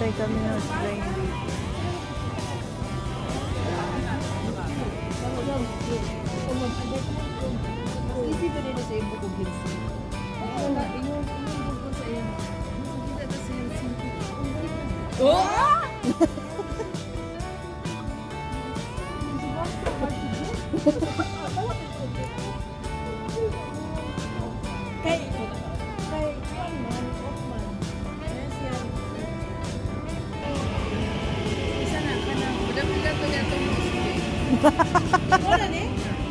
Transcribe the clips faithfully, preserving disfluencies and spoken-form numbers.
Sakay kami ng train dito. Easy ba nito sa iyo kung hilsi? Wala, inyong bukod sa iyo. Kita na sa hilsi. Oh! Kay, kay, man, Ockman. Yes, yan. Isa na, ka na. Mudah-mudah to nga itong muslim. Wala ni?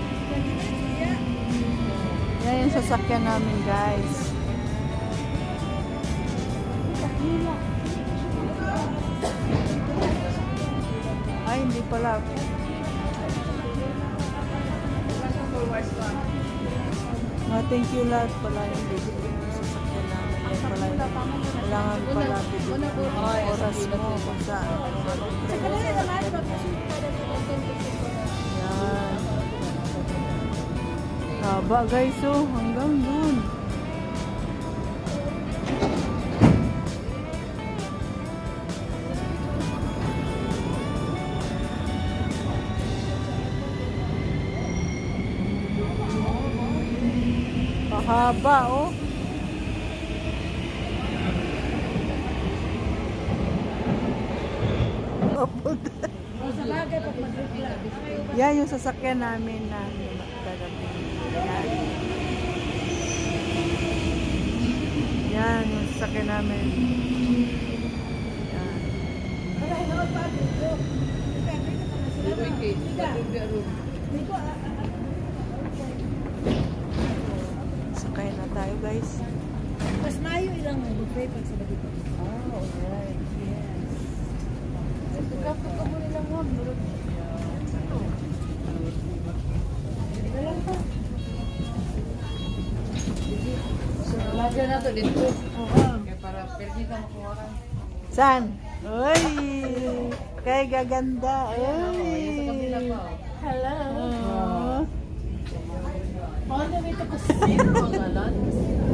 Yan yung sasakyan namin, guys. Ay, hindi pala. Ma, thank you lahat pala yung bibig yung sasakyan namin. Yan pala yung kailangan pala bibig yung oras mo kung saan. Yan. Haba guys, oh, hanggang dun. Haba, oh. Yan yung sasakyan namin na dadating. Yan. Yan yung sasakyan namin. Yan. Sakay na tayo, guys. Mas mayo ilang buffet pag sa dito. Oh, alright. Yes. Kapag ka mo nilang mo, durog. Lagyan na to dito. Kaya para permita makuha ka. Saan? Uy! Kay gaganda. Uy! Hello! Oh. On the way to Casino.